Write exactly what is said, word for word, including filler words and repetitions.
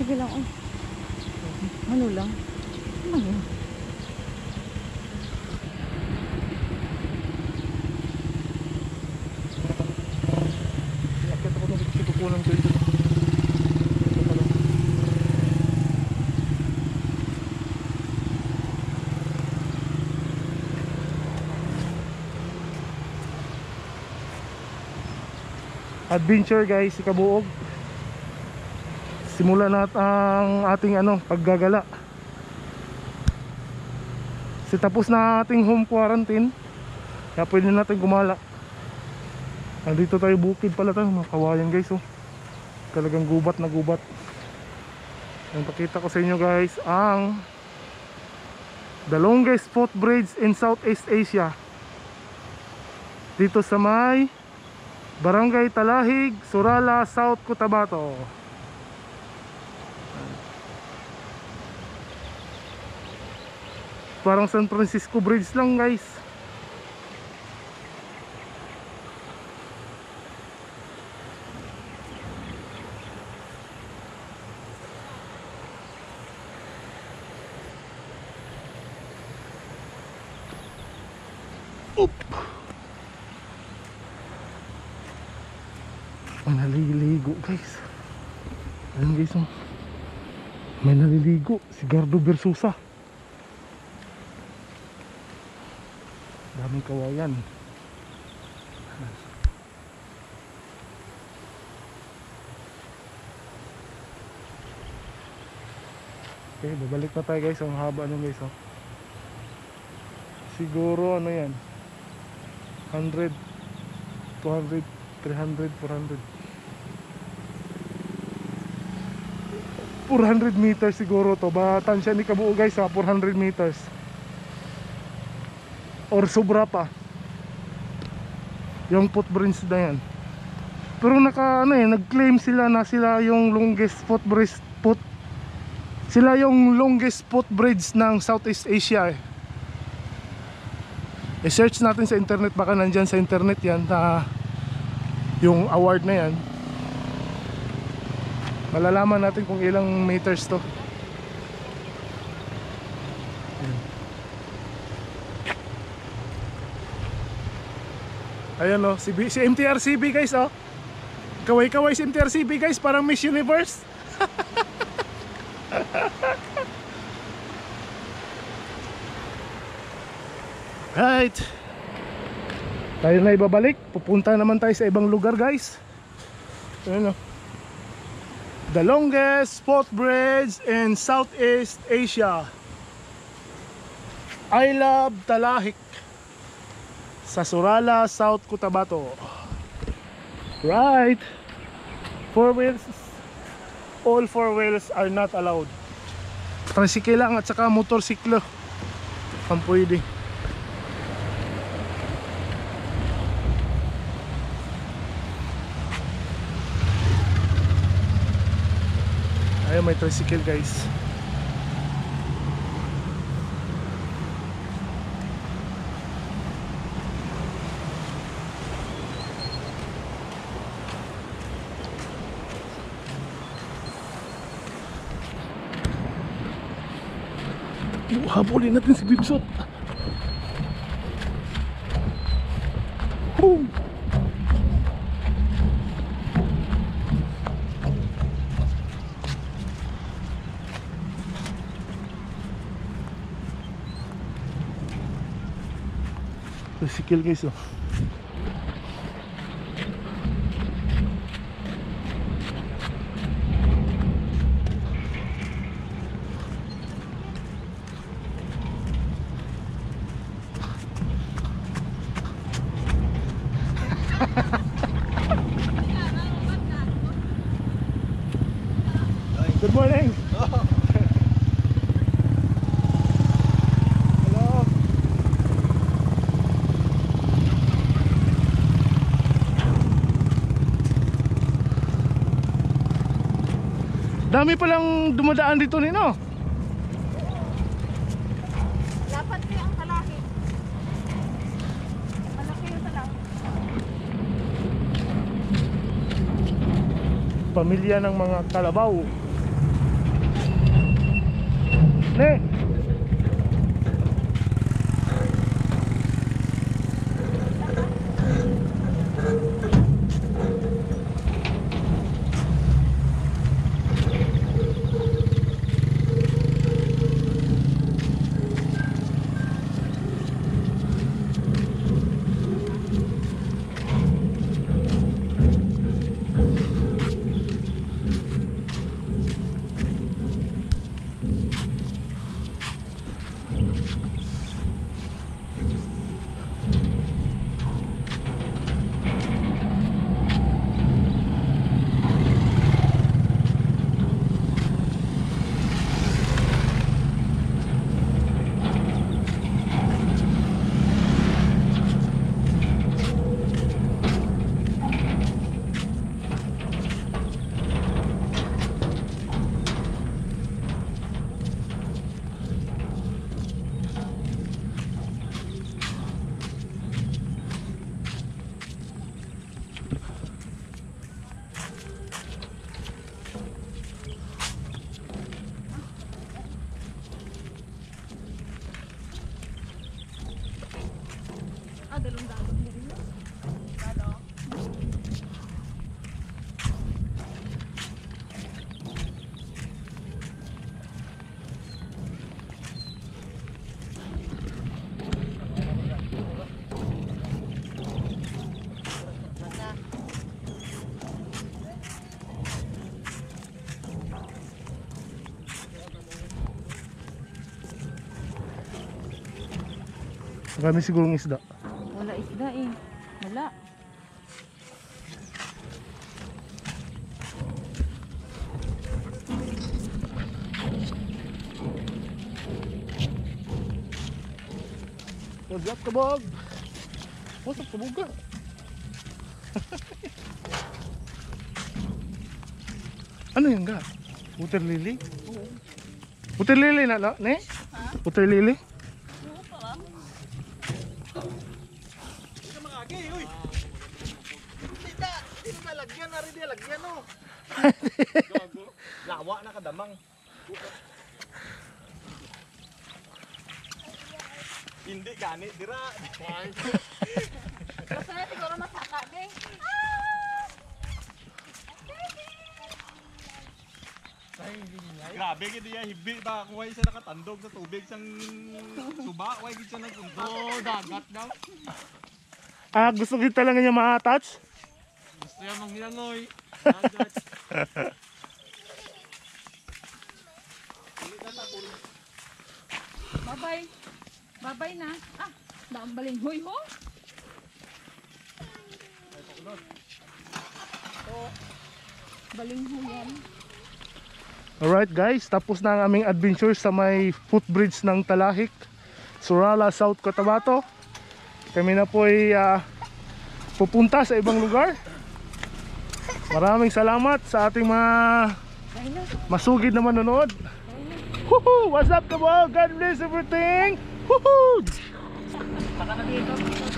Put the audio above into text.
sige lang. Oh. Ano lang? Ano yun? Akit ako nung sikukunan ko ito. Adventure guys, si kaboog. Simulan natin ang ating ano, paggagala. Kasi tapos na ating home quarantine, kaya pwede natin gumala. Andito tayo, bukid pala tayo, mga kawayan guys. Oh, talagang gubat na gubat. Ang pakita ko sa inyo guys ang the longest footbridge in Southeast Asia, dito sa may Barangay Talahik, Surallah, South Cotabato. Parang San Francisco Bridge lang guys. Oop! May naliligo guys. Ayan guys, oh. May naliligo si Gardo Versusa. Daming kawayan. Okay, babalik na tayo guys. Ang haba nyo guys, oh. Siguro ano yan, one hundred, two hundred, three hundred, four hundred, four hundred meters siguro to. Batan siya ni kabuo guys, ha? four hundred meters or sobra pa yung footbridge na yan. Pero naka ano eh, nag-claim sila na sila yung longest footbridge foot, sila yung longest footbridge ng Southeast Asia eh. I-search natin sa internet, baka nandyan sa internet yan na yung award na yan. Malalaman natin kung ilang meters to. Ayan o, si, si M T R C B guys, oh. Kaway-kaway si M T R C B guys, parang Miss Universe. Right, tayo na ibabalik. Pupunta naman tayo sa ibang lugar guys. Ayan o, the longest footbridge in Southeast Asia, I love Talahik, sa Surallah, South Cotabato. Right, four wheels, all four wheels are not allowed. Tricycle lang at saka motorsiklo ang pwede. Ayun, may tricycle guys. Habulin natin si Bimsot. Boom! Tricycle guys, oh. Good morning. Hello. Dami palang dumadaan dito nino. Dapat kayo ang Talahik. Malaki yung Talahik. Pamilya ng mga kalabaw. Ne. Marami sigurong isda. Wala isda eh. Wala. What's up, kaboog? What's up, kaboog ka? Ano yung ga? Water lily? Oo. Water lily na, ne? Ha? Water lily? Oo, parang. Hindi ka makagi, uy. Hindi na, hindi na lagyan, nari di lagyan, oh. Lawa na kadamang. Hindi gani, dira. Basta na siguro masaka din. Grabe gid ya hibi ba kung way siya nakatandog sa tubig sang suba, way gid siya nagpunta. Oh, dagat daw. Ah, gusto kita lang niya ma-touch? Gusto niya manghilangoy. Dagat. Bye-bye. Bye-bye na. Ah, daang balinghoy mo. Balinghoy yan. Alright guys, tapos na ang aming adventure sa may footbridge ng Talahik, Surallah, South Cotabato. Kami na po ay uh, pupunta sa ibang lugar. Maraming salamat sa ating mga masugid na manonood. Woohoo! What's up, kaboog? God bless everything! Woohoo!